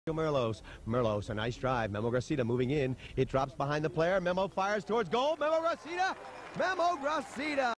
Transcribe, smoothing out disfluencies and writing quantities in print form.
Merlos, a nice drive. Memo Gracida moving in. It drops behind the player. Memo fires towards goal. Memo Gracida!